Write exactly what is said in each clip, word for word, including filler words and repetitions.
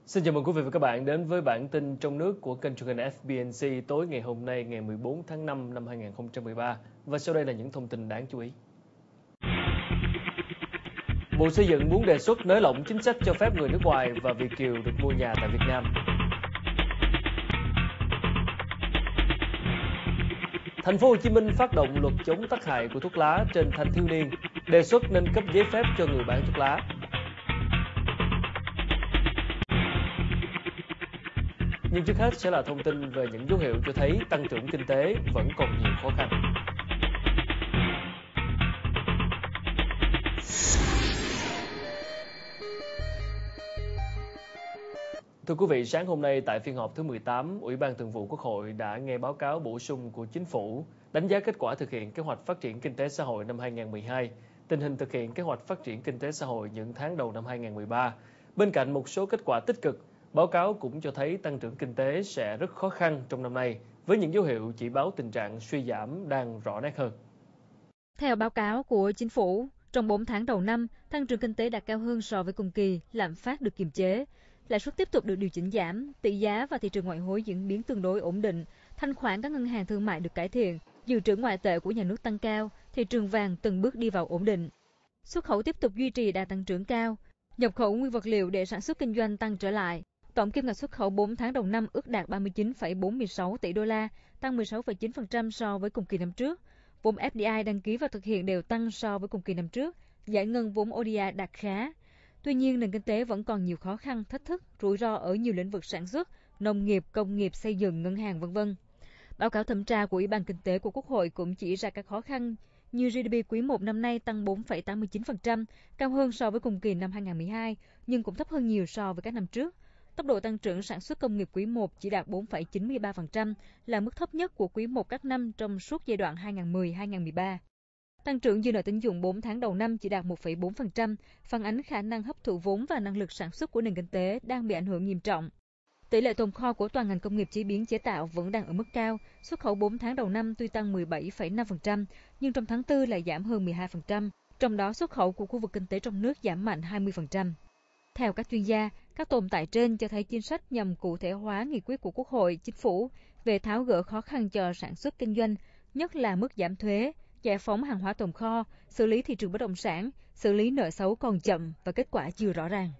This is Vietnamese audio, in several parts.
Xin chào mừng quý vị và các bạn đến với bản tin trong nước của kênh truyền hình ép bê en xê tối ngày hôm nay ngày mười bốn tháng năm năm hai nghìn không trăm mười ba. Và sau đây là những thông tin đáng chú ý. Bộ Xây dựng muốn đề xuất nới lỏng chính sách cho phép người nước ngoài và Việt kiều được mua nhà tại Việt Nam. Thành phố Hồ Chí Minh phát động luật chống tác hại của thuốc lá trên thanh thiếu niên, đề xuất nên cấp giấy phép cho người bán thuốc lá. Nhưng trước hết sẽ là thông tin về những dấu hiệu cho thấy tăng trưởng kinh tế vẫn còn nhiều khó khăn. Thưa quý vị, sáng hôm nay tại phiên họp thứ mười tám, Ủy ban Thường vụ Quốc hội đã nghe báo cáo bổ sung của Chính phủ đánh giá kết quả thực hiện kế hoạch phát triển kinh tế xã hội năm hai nghìn không trăm mười hai, tình hình thực hiện kế hoạch phát triển kinh tế xã hội những tháng đầu năm hai nghìn không trăm mười ba. Bên cạnh một số kết quả tích cực, báo cáo cũng cho thấy tăng trưởng kinh tế sẽ rất khó khăn trong năm nay, với những dấu hiệu chỉ báo tình trạng suy giảm đang rõ nét hơn. Theo báo cáo của Chính phủ, trong bốn tháng đầu năm, tăng trưởng kinh tế đạt cao hơn so với cùng kỳ, lạm phát được kiềm chế, lãi suất tiếp tục được điều chỉnh giảm, tỷ giá và thị trường ngoại hối diễn biến tương đối ổn định, thanh khoản các ngân hàng thương mại được cải thiện, dự trữ ngoại tệ của nhà nước tăng cao, thị trường vàng từng bước đi vào ổn định. Xuất khẩu tiếp tục duy trì đà tăng trưởng cao, nhập khẩu nguyên vật liệu để sản xuất kinh doanh tăng trở lại. Tổng kim ngạch xuất khẩu bốn tháng đầu năm ước đạt ba mươi chín phẩy bốn mươi sáu tỷ đô la, tăng mười sáu phẩy chín phần trăm so với cùng kỳ năm trước. Vốn ép đê i đăng ký và thực hiện đều tăng so với cùng kỳ năm trước, giải ngân vốn ô đê a đạt khá. Tuy nhiên, nền kinh tế vẫn còn nhiều khó khăn, thách thức, rủi ro ở nhiều lĩnh vực sản xuất, nông nghiệp, công nghiệp, xây dựng, ngân hàng, vân vân. Báo cáo thẩm tra của Ủy ban Kinh tế của Quốc hội cũng chỉ ra các khó khăn như giê đê pê quý một năm nay tăng bốn phẩy tám mươi chín phần trăm, cao hơn so với cùng kỳ năm hai nghìn không trăm mười hai, nhưng cũng thấp hơn nhiều so với các năm trước. Tốc độ tăng trưởng sản xuất công nghiệp quý một chỉ đạt bốn phẩy chín mươi ba phần trăm, là mức thấp nhất của quý một các năm trong suốt giai đoạn hai nghìn không trăm mười đến hai nghìn không trăm mười ba. Tăng trưởng dư nợ tín dụng bốn tháng đầu năm chỉ đạt một phẩy bốn phần trăm, phản ánh khả năng hấp thụ vốn và năng lực sản xuất của nền kinh tế đang bị ảnh hưởng nghiêm trọng. Tỷ lệ tồn kho của toàn ngành công nghiệp chế biến chế tạo vẫn đang ở mức cao, xuất khẩu bốn tháng đầu năm tuy tăng mười bảy phẩy năm phần trăm, nhưng trong tháng tư lại giảm hơn mười hai phần trăm, trong đó xuất khẩu của khu vực kinh tế trong nước giảm mạnh hai mươi phần trăm. Theo các chuyên gia, các tồn tại trên cho thấy chính sách nhằm cụ thể hóa nghị quyết của Quốc hội, Chính phủ về tháo gỡ khó khăn cho sản xuất kinh doanh, nhất là mức giảm thuế, giải phóng hàng hóa tồn kho, xử lý thị trường bất động sản, xử lý nợ xấu còn chậm và kết quả chưa rõ ràng.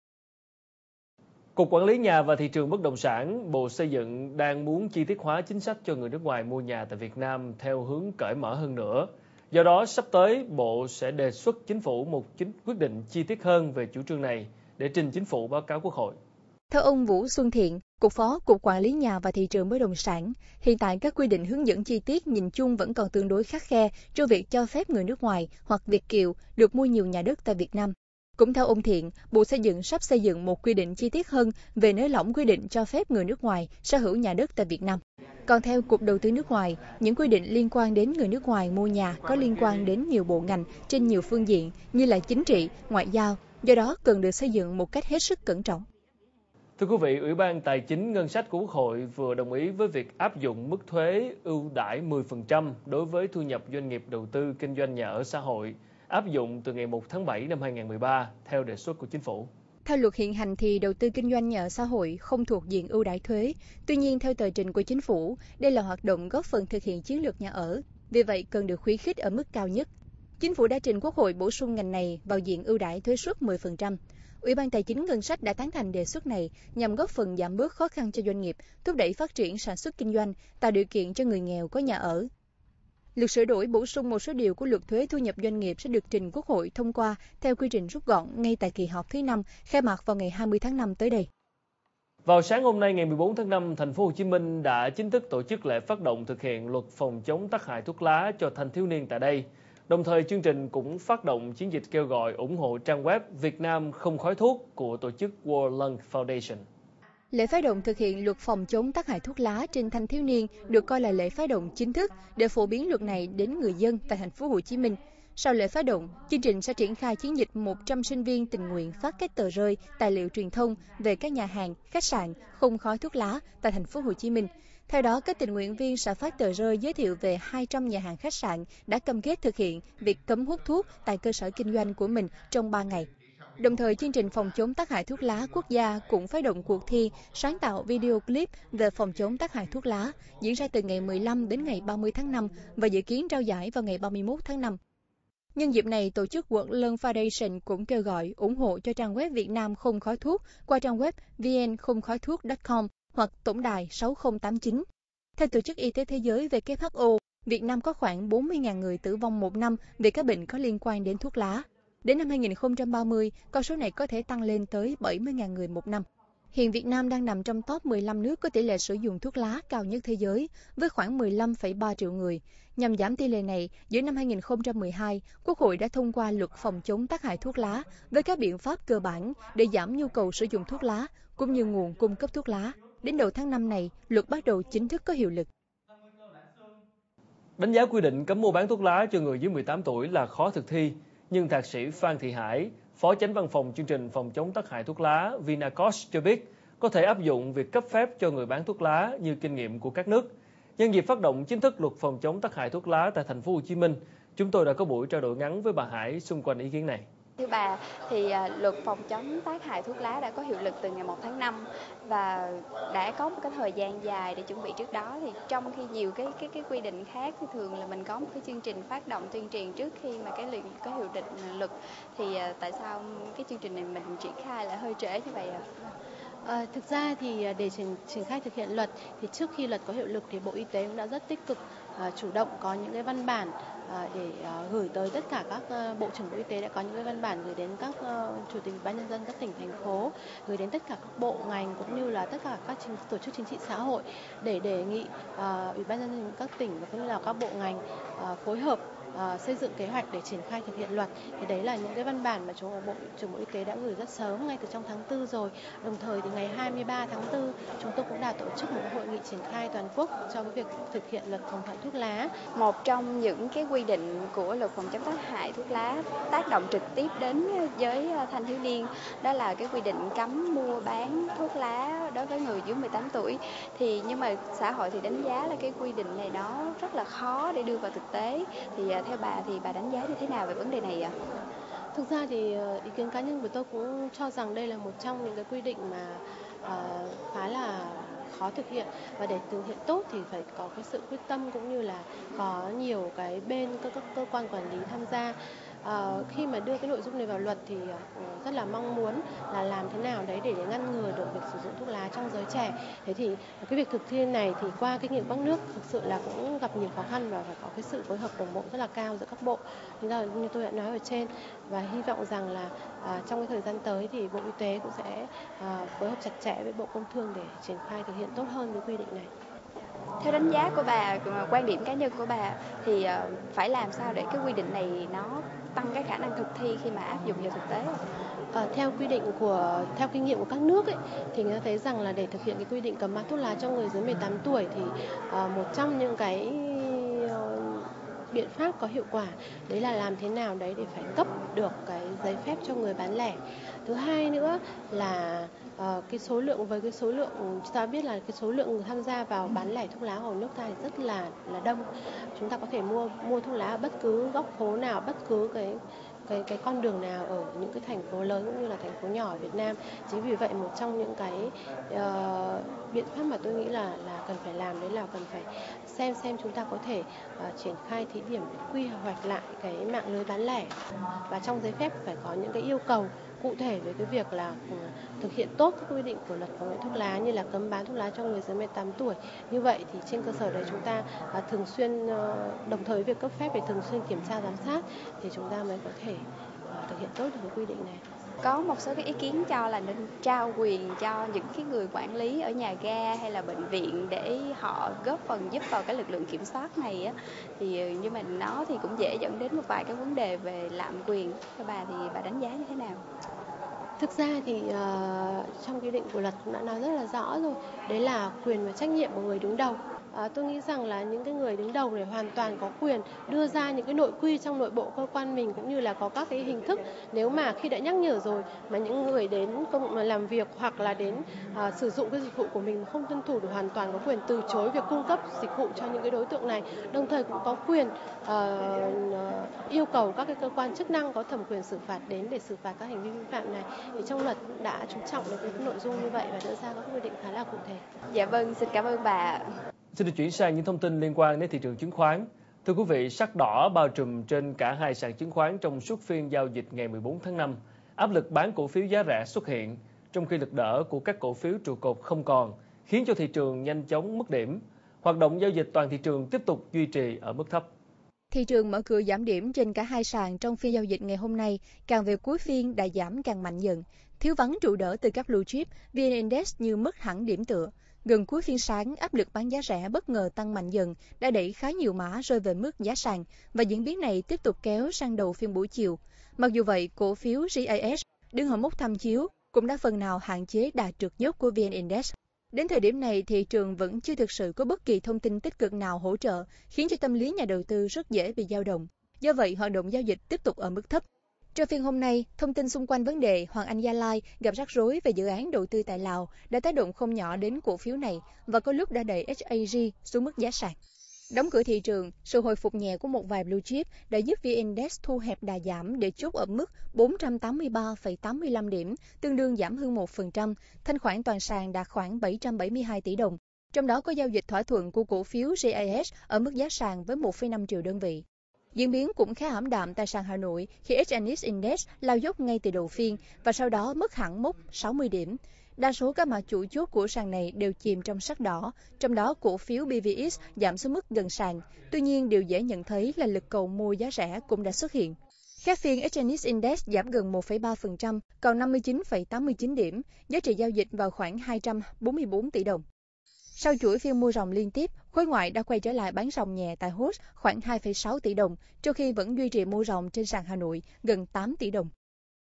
Cục Quản lý Nhà và Thị trường Bất động sản, Bộ Xây dựng đang muốn chi tiết hóa chính sách cho người nước ngoài mua nhà tại Việt Nam theo hướng cởi mở hơn nữa. Do đó, sắp tới, Bộ sẽ đề xuất Chính phủ một chính quyết định chi tiết hơn về chủ trương này để trình Chính phủ báo cáo Quốc hội. Theo ông Vũ Xuân Thiện, Cục Phó Cục Quản lý Nhà và Thị trường Bất động sản, hiện tại các quy định hướng dẫn chi tiết nhìn chung vẫn còn tương đối khắt khe trong việc cho phép người nước ngoài hoặc Việt kiều được mua nhiều nhà đất tại Việt Nam. Cũng theo ông Thiện, Bộ Xây dựng sắp xây dựng một quy định chi tiết hơn về nới lỏng quy định cho phép người nước ngoài sở hữu nhà đất tại Việt Nam. Còn theo Cục Đầu tư nước ngoài, những quy định liên quan đến người nước ngoài mua nhà có liên quan đến nhiều bộ ngành trên nhiều phương diện như là chính trị, ngoại giao, do đó cần được xây dựng một cách hết sức cẩn trọng. Thưa quý vị, Ủy ban Tài chính Ngân sách của Quốc hội vừa đồng ý với việc áp dụng mức thuế ưu đãi mười phần trăm đối với thu nhập doanh nghiệp đầu tư kinh doanh nhà ở xã hội, áp dụng từ ngày một tháng bảy năm hai nghìn không trăm mười ba, theo đề xuất của Chính phủ. Theo luật hiện hành thì đầu tư kinh doanh nhà ở xã hội không thuộc diện ưu đãi thuế. Tuy nhiên, theo tờ trình của Chính phủ, đây là hoạt động góp phần thực hiện chiến lược nhà ở, vì vậy cần được khuyến khích ở mức cao nhất. Chính phủ đã trình Quốc hội bổ sung ngành này vào diện ưu đãi thuế suất mười phần trăm. Ủy ban Tài chính Ngân sách đã tán thành đề xuất này nhằm góp phần giảm bớt khó khăn cho doanh nghiệp, thúc đẩy phát triển sản xuất kinh doanh, tạo điều kiện cho người nghèo có nhà ở. Luật sửa đổi bổ sung một số điều của luật thuế thu nhập doanh nghiệp sẽ được trình Quốc hội thông qua theo quy trình rút gọn ngay tại kỳ họp thứ năm khai mạc vào ngày hai mươi tháng năm tới đây. Vào sáng hôm nay ngày mười bốn tháng năm, Thành phố Hồ Chí Minh đã chính thức tổ chức lễ phát động thực hiện luật phòng chống tác hại thuốc lá cho thanh thiếu niên tại đây. Đồng thời, chương trình cũng phát động chiến dịch kêu gọi ủng hộ trang web Việt Nam không khói thuốc của tổ chức World Lung Foundation. Lễ phát động thực hiện luật phòng chống tác hại thuốc lá trên thanh thiếu niên được coi là lễ phát động chính thức để phổ biến luật này đến người dân tại Thành phố Hồ Chí Minh. Sau lễ phát động, chương trình sẽ triển khai chiến dịch một trăm sinh viên tình nguyện phát các tờ rơi, tài liệu truyền thông về các nhà hàng, khách sạn không khói thuốc lá tại Thành phố Hồ Chí Minh. Theo đó, các tình nguyện viên sẽ phát tờ rơi giới thiệu về hai trăm nhà hàng khách sạn đã cam kết thực hiện việc cấm hút thuốc tại cơ sở kinh doanh của mình trong ba ngày. Đồng thời, chương trình phòng chống tác hại thuốc lá quốc gia cũng phát động cuộc thi sáng tạo video clip về phòng chống tác hại thuốc lá, diễn ra từ ngày mười lăm đến ngày ba mươi tháng năm và dự kiến trao giải vào ngày ba mươi mốt tháng năm. Nhân dịp này, tổ chức World Lung Foundation cũng kêu gọi ủng hộ cho trang web Việt Nam không khói thuốc qua trang web vn không khói thuốc chấm com hoặc tổng đài sáu không tám chín. Theo Tổ chức Y tế Thế giới W H O, Việt Nam có khoảng bốn mươi nghìn người tử vong một năm vì các bệnh có liên quan đến thuốc lá. Đến năm hai nghìn không trăm ba mươi, con số này có thể tăng lên tới bảy mươi nghìn người một năm. Hiện Việt Nam đang nằm trong top mười lăm nước có tỷ lệ sử dụng thuốc lá cao nhất thế giới, với khoảng mười lăm phẩy ba triệu người. Nhằm giảm tỷ lệ này, giữa năm hai nghìn không trăm mười hai, Quốc hội đã thông qua luật phòng chống tác hại thuốc lá với các biện pháp cơ bản để giảm nhu cầu sử dụng thuốc lá, cũng như nguồn cung cấp thuốc lá. Đến đầu tháng năm này, luật bắt đầu chính thức có hiệu lực. Đánh giá quy định cấm mua bán thuốc lá cho người dưới mười tám tuổi là khó thực thi, nhưng Thạc sĩ Phan Thị Hải, Phó Chánh Văn phòng chương trình phòng chống tác hại thuốc lá Vinacos cho biết có thể áp dụng việc cấp phép cho người bán thuốc lá như kinh nghiệm của các nước. Nhân dịp phát động chính thức luật phòng chống tác hại thuốc lá tại thành phố Hồ Chí Minh, chúng tôi đã có buổi trao đổi ngắn với bà Hải xung quanh ý kiến này. Thưa bà, thì luật phòng chống tác hại thuốc lá đã có hiệu lực từ ngày một tháng năm và đã có một cái thời gian dài để chuẩn bị trước đó. Thì trong khi nhiều cái cái cái quy định khác thì thường là mình có một cái chương trình phát động tuyên truyền trước khi mà cái luật có hiệu lực luật thì tại sao cái chương trình này mình triển khai lại hơi trễ như vậy ạ? À, thực ra thì để triển, triển khai thực hiện luật thì trước khi luật có hiệu lực thì Bộ Y tế cũng đã rất tích cực uh, chủ động có những cái văn bản uh, để uh, gửi tới tất cả các uh, Bộ trưởng Bộ Y tế đã có những cái văn bản gửi đến các uh, chủ tịch Ủy ban nhân dân các tỉnh thành phố, gửi đến tất cả các bộ ngành cũng như là tất cả các chính, tổ chức chính trị xã hội để đề nghị uh, Ủy ban nhân dân các tỉnh và cũng như là các bộ ngành uh, phối hợp Uh, xây dựng kế hoạch để triển khai thực hiện luật. Thì đấy là những cái văn bản mà chúng Bộ trưởng Bộ Y tế đã gửi rất sớm, ngay từ trong tháng tư rồi. Đồng thời thì ngày hai mươi ba tháng tư chúng tôi cũng đã tổ chức một hội nghị triển khai toàn quốc cho cái việc thực hiện luật phòng chống thuốc lá. Một trong những cái quy định của luật phòng chống tác hại thuốc lá tác động trực tiếp đến giới thanh thiếu niên, đó là cái quy định cấm mua bán thuốc lá đối với người dưới mười tám tuổi. Thì nhưng mà xã hội thì đánh giá là cái quy định này nó rất là khó để đưa vào thực tế. Thì theo bà thì bà đánh giá như thế nào về vấn đề này ạ? Thực ra thì ý kiến cá nhân của tôi cũng cho rằng đây là một trong những cái quy định mà uh, khá là khó thực hiện, và để thực hiện tốt thì phải có cái sự quyết tâm cũng như là có nhiều cái bên các, các cơ quan quản lý tham gia. Uh, khi mà đưa cái nội dung này vào luật thì uh, rất là mong muốn là làm thế nào đấy để, để ngăn ngừa được việc sử dụng thuốc lá trong giới trẻ. Thế thì cái việc thực thi này thì qua kinh nghiệm các nước thực sự là cũng gặp nhiều khó khăn và phải có cái sự phối hợp đồng bộ rất là cao giữa các bộ. Như, là, như tôi đã nói ở trên, và hy vọng rằng là uh, trong cái thời gian tới thì Bộ Y tế cũng sẽ uh, phối hợp chặt chẽ với Bộ Công Thương để triển khai thực hiện tốt hơn cái quy định này. Theo đánh giá của bà, quan điểm cá nhân của bà thì phải làm sao để cái quy định này nó tăng cái khả năng thực thi khi mà áp dụng vào thực tế? À, theo quy định của theo kinh nghiệm của các nước ấy, thì người ta thấy rằng là để thực hiện cái quy định cấm bán thuốc lá cho người dưới mười tám tuổi thì uh, một trong những cái uh, biện pháp có hiệu quả đấy là làm thế nào đấy để phải cấp được cái giấy phép cho người bán lẻ. Thứ hai nữa là uh, cái số lượng với cái số lượng chúng ta biết là cái số lượng người tham gia vào bán lẻ thuốc lá ở nước ta thì rất là là đông. Chúng ta có thể mua mua thuốc lá ở bất cứ góc phố nào, bất cứ cái cái cái con đường nào ở những cái thành phố lớn cũng như là thành phố nhỏ ở Việt Nam. Chính vì vậy một trong những cái uh, biện pháp mà tôi nghĩ là là cần phải làm đấy là cần phải xem xem chúng ta có thể uh, triển khai thí điểm quy hoạch lại cái mạng lưới bán lẻ, và trong giấy phép phải có những cái yêu cầu cụ thể về cái việc là thực hiện tốt các quy định của luật phòng chống thuốc lá như là cấm bán thuốc lá cho người dưới mười tám tuổi. Như vậy thì trên cơ sở đấy chúng ta uh, thường xuyên uh, đồng thời việc cấp phép để thường xuyên kiểm tra giám sát thì chúng ta mới có thể uh, thực hiện tốt được cái quy định này. Có một số cái ý kiến cho là nên trao quyền cho những cái người quản lý ở nhà ga hay là bệnh viện để họ góp phần giúp vào cái lực lượng kiểm soát này á, thì nhưng mà nó thì cũng dễ dẫn đến một vài cái vấn đề về lạm quyền. Theo bà thì bà đánh giá như thế nào? Thực ra thì uh, trong quy định của luật cũng đã nói rất là rõ rồi, đấy là quyền và trách nhiệm của người đứng đầu. À, tôi nghĩ rằng là những cái người đứng đầu này hoàn toàn có quyền đưa ra những cái nội quy trong nội bộ cơ quan mình, cũng như là có các cái hình thức, nếu mà khi đã nhắc nhở rồi mà những người đến công mà làm việc hoặc là đến à, sử dụng cái dịch vụ của mình không tuân thủ, thì hoàn toàn có quyền từ chối việc cung cấp dịch vụ cho những cái đối tượng này. Đồng thời cũng có quyền uh, yêu cầu các cái cơ quan chức năng có thẩm quyền xử phạt đến để xử phạt các hành vi vi phạm này. Thì trong luật cũng đã chú trọng đến cái nội dung như vậy và đưa ra các quy định khá là cụ thể. Dạ vâng, xin cảm ơn bà. Xin được chuyển sang những thông tin liên quan đến thị trường chứng khoán. Thưa quý vị, sắc đỏ bao trùm trên cả hai sàn chứng khoán trong suốt phiên giao dịch ngày mười bốn tháng năm. Áp lực bán cổ phiếu giá rẻ xuất hiện, trong khi lực đỡ của các cổ phiếu trụ cột không còn, khiến cho thị trường nhanh chóng mất điểm. Hoạt động giao dịch toàn thị trường tiếp tục duy trì ở mức thấp. Thị trường mở cửa giảm điểm trên cả hai sàn trong phiên giao dịch ngày hôm nay, càng về cuối phiên đã giảm càng mạnh dần. Thiếu vắng trụ đỡ từ các blue chip, vê en Index như mất hẳn điểm tựa. Gần cuối phiên sáng, áp lực bán giá rẻ bất ngờ tăng mạnh dần, đã đẩy khá nhiều mã rơi về mức giá sàn, và diễn biến này tiếp tục kéo sang đầu phiên buổi chiều. Mặc dù vậy, cổ phiếu giê i ét đứng ở mốc tham chiếu cũng đã phần nào hạn chế đà trượt dốc của vê en Index. Đến thời điểm này, thị trường vẫn chưa thực sự có bất kỳ thông tin tích cực nào hỗ trợ, khiến cho tâm lý nhà đầu tư rất dễ bị dao động. Do vậy, hoạt động giao dịch tiếp tục ở mức thấp. Trong phiên hôm nay, thông tin xung quanh vấn đề Hoàng Anh Gia Lai gặp rắc rối về dự án đầu tư tại Lào đã tác động không nhỏ đến cổ phiếu này và có lúc đã đẩy ét a giê xuống mức giá sàn. Đóng cửa thị trường, sự hồi phục nhẹ của một vài blue chip đã giúp vê en Index thu hẹp đà giảm để chốt ở mức bốn trăm tám mươi ba phẩy tám mươi lăm điểm, tương đương giảm hơn một phần trăm. Thanh khoản toàn sàn đạt khoảng bảy trăm bảy mươi hai tỷ đồng. Trong đó có giao dịch thỏa thuận của cổ phiếu giê i ét ở mức giá sàn với một phẩy năm triệu đơn vị. Diễn biến cũng khá ảm đạm tại sàn Hà Nội khi ếch en ích Index lao dốc ngay từ đầu phiên và sau đó mất hẳn mốc sáu mươi điểm. Đa số các mã chủ chốt của sàn này đều chìm trong sắc đỏ, trong đó cổ phiếu bê vê ích giảm xuống mức gần sàn. Tuy nhiên, điều dễ nhận thấy là lực cầu mua giá rẻ cũng đã xuất hiện. Các phiên ếch en ích Index giảm gần một phẩy ba phần trăm, còn năm mươi chín phẩy tám mươi chín điểm, giá trị giao dịch vào khoảng hai trăm bốn mươi bốn tỷ đồng. Sau chuỗi phiên mua ròng liên tiếp, khối ngoại đã quay trở lại bán ròng nhẹ tại hốt khoảng hai phẩy sáu tỷ đồng, trong khi vẫn duy trì mua ròng trên sàn Hà Nội gần tám tỷ đồng.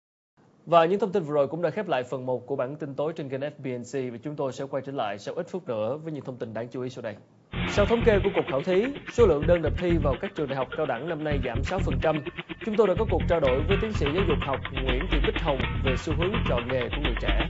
Và những thông tin vừa rồi cũng đã khép lại phần một của bản tin tối trên kênh ép bê en xê, và chúng tôi sẽ quay trở lại sau ít phút nữa với những thông tin đáng chú ý sau đây. Sau thống kê của Cục Khảo thí, số lượng đơn nộp thi vào các trường đại học cao đẳng năm nay giảm sáu phần trăm. Chúng tôi đã có cuộc trao đổi với tiến sĩ giáo dục học Nguyễn Thị Bích Hồng về xu hướng chọn nghề của người trẻ.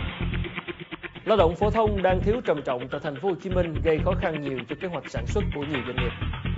Lao động phổ thông đang thiếu trầm trọng tại thành phố Hồ Chí Minh gây khó khăn nhiều cho kế hoạch sản xuất của nhiều doanh nghiệp.